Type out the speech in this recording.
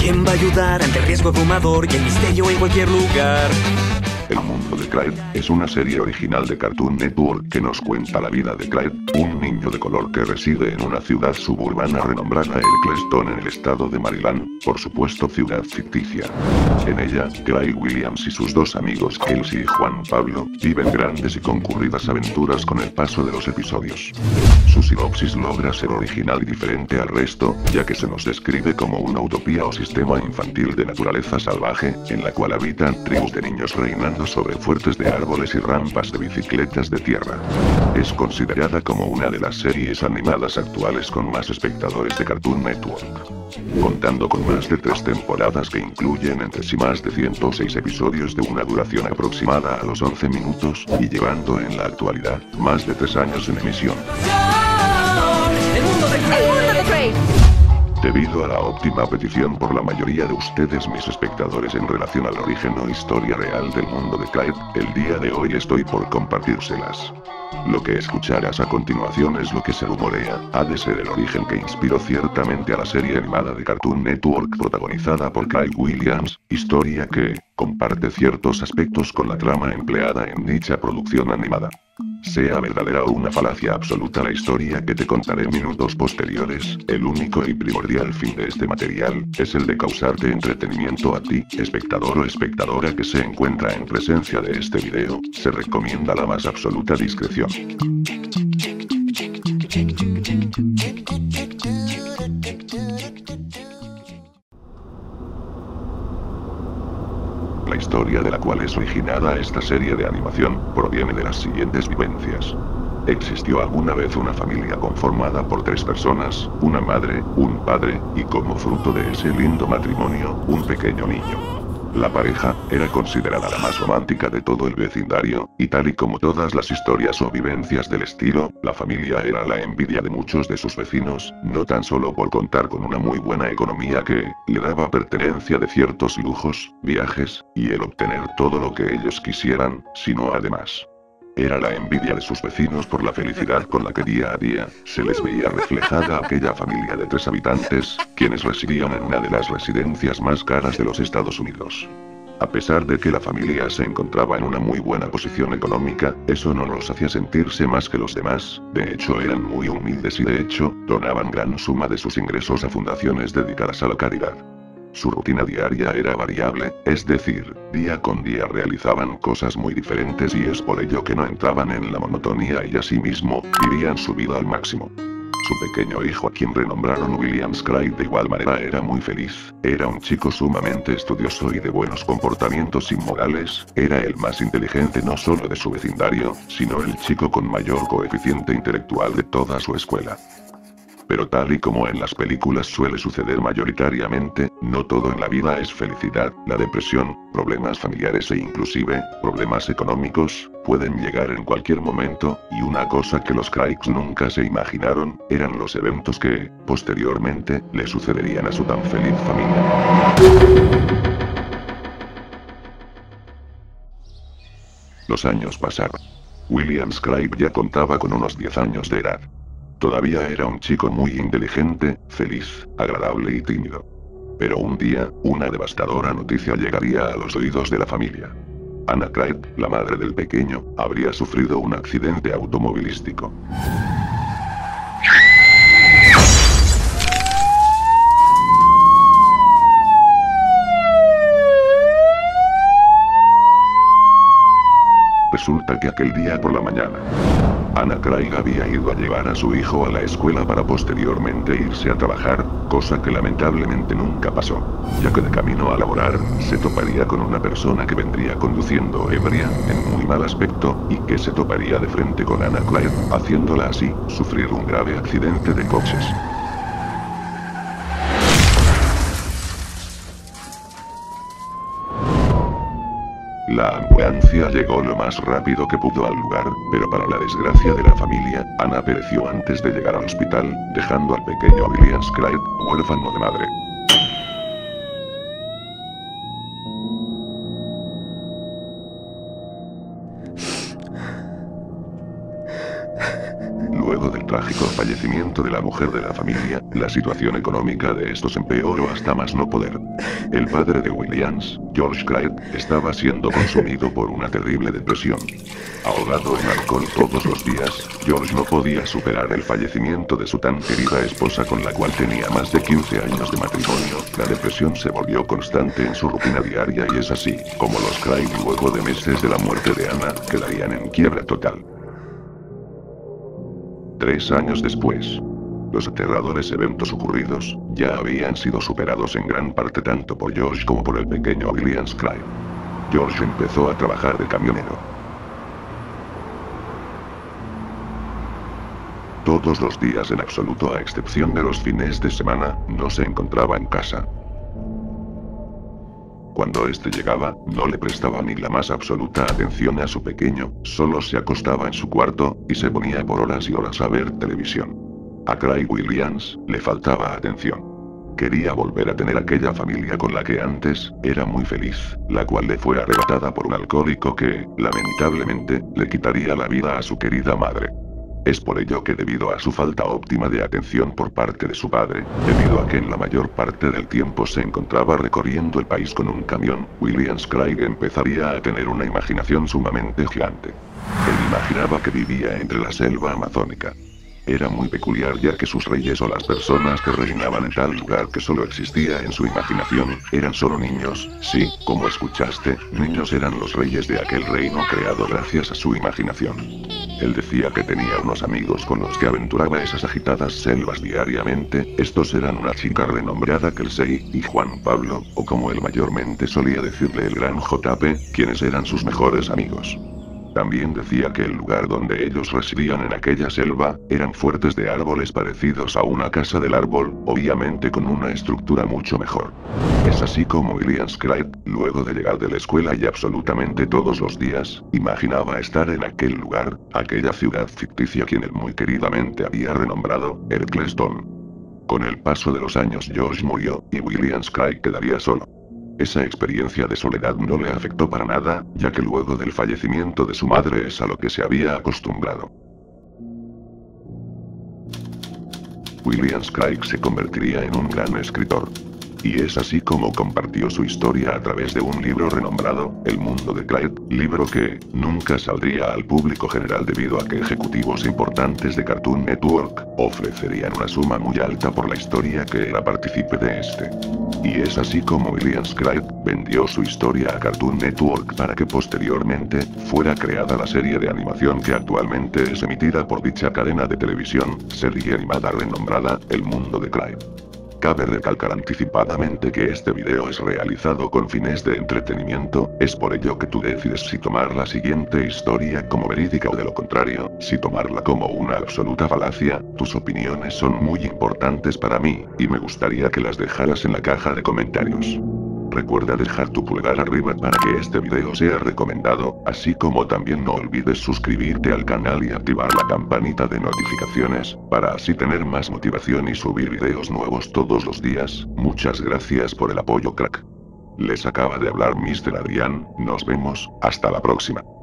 ¿Quién va a ayudar ante el riesgo abrumador y el misterio en cualquier lugar? El mundo de Clyde es una serie original de Cartoon Network que nos cuenta la vida de Clyde, un niño de color que reside en una ciudad suburbana renombrada Eccleston en el estado de Maryland, por supuesto ciudad ficticia. En ella, Clyde Williams y sus dos amigos Kelsey y Juan Pablo, viven grandes y concurridas aventuras con el paso de los episodios. Su sinopsis logra ser original y diferente al resto, ya que se nos describe como una utopía o sistema infantil de naturaleza salvaje, en la cual habitan tribus de niños reinando sobre fuertes de árboles y rampas de bicicletas de tierra. Es considerada como una de las series animadas actuales con más espectadores de Cartoon Network, contando con más de 3 temporadas que incluyen entre sí más de 106 episodios de una duración aproximada a los 11 minutos, y llevando en la actualidad más de 3 años en emisión. ¡El mundo de Clyde! ¡El mundo de Clyde! Debido a la óptima petición por la mayoría de ustedes mis espectadores en relación al origen o historia real del mundo de Clyde, el día de hoy estoy por compartírselas. Lo que escucharás a continuación es lo que se rumorea, ha de ser el origen que inspiró ciertamente a la serie animada de Cartoon Network protagonizada por Clyde Williams, historia que comparte ciertos aspectos con la trama empleada en dicha producción animada. Sea verdadera o una falacia absoluta la historia que te contaré minutos posteriores, el único y primordial fin de este material, es el de causarte entretenimiento a ti, espectador o espectadora que se encuentra en presencia de este video, se recomienda la más absoluta discreción. La historia de la cual es originada esta serie de animación, proviene de las siguientes vivencias. Existió alguna vez una familia conformada por 3 personas, una madre, un padre, y como fruto de ese lindo matrimonio, un pequeño niño. La pareja era considerada la más romántica de todo el vecindario, y tal y como todas las historias o vivencias del estilo, la familia era la envidia de muchos de sus vecinos, no tan solo por contar con una muy buena economía que le daba pertenencia de ciertos lujos, viajes, y el obtener todo lo que ellos quisieran, sino además era la envidia de sus vecinos por la felicidad con la que día a día se les veía reflejada aquella familia de 3 habitantes, quienes residían en una de las residencias más caras de los Estados Unidos. A pesar de que la familia se encontraba en una muy buena posición económica, eso no los hacía sentirse más que los demás, de hecho eran muy humildes y de hecho, donaban gran suma de sus ingresos a fundaciones dedicadas a la caridad. Su rutina diaria era variable, es decir, día con día realizaban cosas muy diferentes y es por ello que no entraban en la monotonía y asimismo, vivían su vida al máximo. Su pequeño hijo, a quien renombraron Williams Clyde, de igual manera era muy feliz, era un chico sumamente estudioso y de buenos comportamientos inmorales, era el más inteligente no solo de su vecindario, sino el chico con mayor coeficiente intelectual de toda su escuela. Pero tal y como en las películas suele suceder mayoritariamente, no todo en la vida es felicidad, la depresión, problemas familiares e inclusive, problemas económicos, pueden llegar en cualquier momento, y una cosa que los Clyde nunca se imaginaron, eran los eventos que, posteriormente, le sucederían a su tan feliz familia. Los años pasaron. Williams Clyde ya contaba con unos 10 años de edad. Todavía era un chico muy inteligente, feliz, agradable y tímido. Pero un día, una devastadora noticia llegaría a los oídos de la familia. Anna Clyde, la madre del pequeño, habría sufrido un accidente automovilístico. Resulta que aquel día por la mañana, Anna Clyde había ido a llevar a su hijo a la escuela para posteriormente irse a trabajar, cosa que lamentablemente nunca pasó, ya que de camino a laborar, se toparía con una persona que vendría conduciendo ebria, en muy mal aspecto, y que se toparía de frente con Anna Clyde, haciéndola así, sufrir un grave accidente de coches. La ambulancia llegó lo más rápido que pudo al lugar, pero para la desgracia de la familia, Anna pereció antes de llegar al hospital, dejando al pequeño Williams Clyde, huérfano de madre. Luego del trágico trágico fallecimiento de la mujer de la familia, la situación económica de estos empeoró hasta más no poder. El padre de Williams, George Clyde, estaba siendo consumido por una terrible depresión. Ahogado en alcohol todos los días, George no podía superar el fallecimiento de su tan querida esposa con la cual tenía más de 15 años de matrimonio. La depresión se volvió constante en su rutina diaria y es así, como los Clyde luego de meses de la muerte de Anna, quedarían en quiebra total. 3 años después. Los aterradores eventos ocurridos, ya habían sido superados en gran parte tanto por George como por el pequeño Williams Clyde. George empezó a trabajar de camionero. Todos los días en absoluto a excepción de los fines de semana, no se encontraba en casa. Cuando este llegaba, no le prestaba ni la más absoluta atención a su pequeño, solo se acostaba en su cuarto, y se ponía por horas y horas a ver televisión. A Clyde Williams, le faltaba atención. Quería volver a tener aquella familia con la que antes, era muy feliz, la cual le fue arrebatada por un alcohólico que, lamentablemente, le quitaría la vida a su querida madre. Es por ello que debido a su falta óptima de atención por parte de su padre, debido a que en la mayor parte del tiempo se encontraba recorriendo el país con un camión, Williams Clyde empezaría a tener una imaginación sumamente gigante. Él imaginaba que vivía entre la selva amazónica. Era muy peculiar ya que sus reyes o las personas que reinaban en tal lugar que solo existía en su imaginación, eran solo niños, sí, como escuchaste, niños eran los reyes de aquel reino creado gracias a su imaginación. Él decía que tenía unos amigos con los que aventuraba esas agitadas selvas diariamente, estos eran una chica renombrada Kelsey y Juan Pablo, o como él mayormente solía decirle el gran JP, quienes eran sus mejores amigos. También decía que el lugar donde ellos residían en aquella selva, eran fuertes de árboles parecidos a una casa del árbol, obviamente con una estructura mucho mejor. Es así como Williams Clyde, luego de llegar de la escuela y absolutamente todos los días, imaginaba estar en aquel lugar, aquella ciudad ficticia quien él muy queridamente había renombrado, Ercleston. Con el paso de los años George murió, y Williams Clyde quedaría solo. Esa experiencia de soledad no le afectó para nada, ya que luego del fallecimiento de su madre es a lo que se había acostumbrado. Williams Clyde se convertiría en un gran escritor. Y es así como compartió su historia a través de un libro renombrado, El mundo de Clyde, libro que, nunca saldría al público general debido a que ejecutivos importantes de Cartoon Network, ofrecerían una suma muy alta por la historia que era partícipe de este. Y es así como Williams Clyde, vendió su historia a Cartoon Network para que posteriormente, fuera creada la serie de animación que actualmente es emitida por dicha cadena de televisión, serie animada renombrada, El mundo de Clyde. Cabe recalcar anticipadamente que este video es realizado con fines de entretenimiento, es por ello que tú decides si tomar la siguiente historia como verídica o de lo contrario, si tomarla como una absoluta falacia. Tus opiniones son muy importantes para mí, y me gustaría que las dejaras en la caja de comentarios. Recuerda dejar tu pulgar arriba para que este video sea recomendado, así como también no olvides suscribirte al canal y activar la campanita de notificaciones, para así tener más motivación y subir videos nuevos todos los días. Muchas gracias por el apoyo, crack. Les acaba de hablar Mr. Adrián, nos vemos, hasta la próxima.